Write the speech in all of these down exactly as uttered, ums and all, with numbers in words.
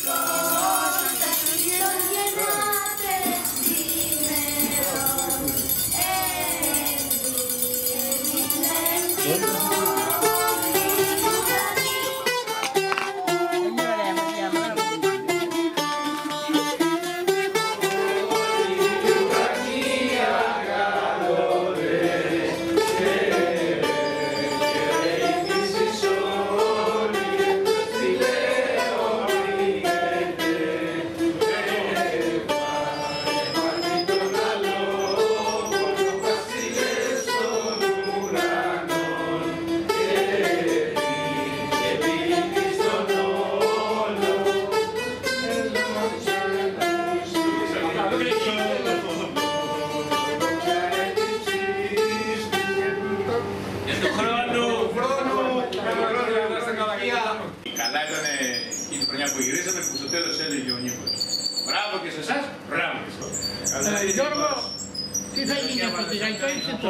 Καλά ήταν εκείνη η χρονιά που γυρίσαμε που στο τέλος έλεγε ο Νίκος. Μπράβο και σε εσάς, μπράβο και σε εσάς. Γιώργο, τι θα γίνει αυτό, τη γαϊτό ή τι το?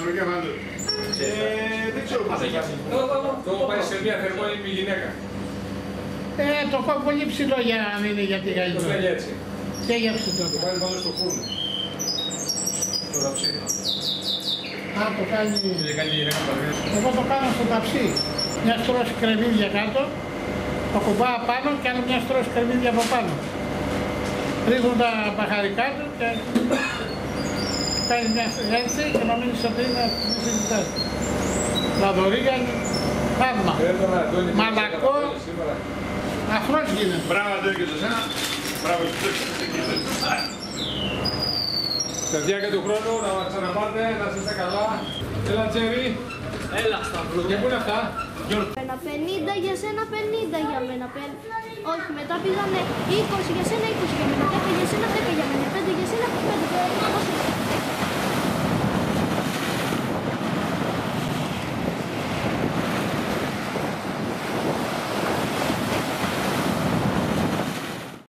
Δεν ξέρω πώς θα γίνει. Το έχω πάει σε μια θερμόνιμη γυναίκα. Ε, το έχω πολύ ψηλό για να μην είναι για τη γαϊτό. Πώς λέγει έτσι. Και για αυτό το. Το πάει πάνω στο φούρνο. Στο ταψί. Α, το κάνει... Και κάνει η γυναίκα παραδείγμα. Εγώ το κάνω στο ταψί. Μια στρώση κρεμμύδια κάτω, το κουμπάω πάνω και άλλο μια στρώση κρεμμύδια από πάνω. Ρίχνουν τα μπαχαρικά του και κάνει μια έτσι και νομίζεις ότι είναι συζητάς. Λαδωρίγια, θαύμα. Μαλακό, αφρός γίνεται. Μπράβο Αντώνη και σε εσένα. Μπράβο και σε εσένα. Στα διάρκεια του χρόνου να μας ξαναπάτε, να είστε καλά. Έλα Τζέρι. Έλα Σταύρο. Και πού είναι αυτά? Ένα πενήντα για σένα, πενήντα για μένα. Όχι, μετά πήγαμε είκοσι για σένα, είκοσι για μένα. δέκα για σένα, δέκα για μένα. πέντε για σένα, πέντε για μένα.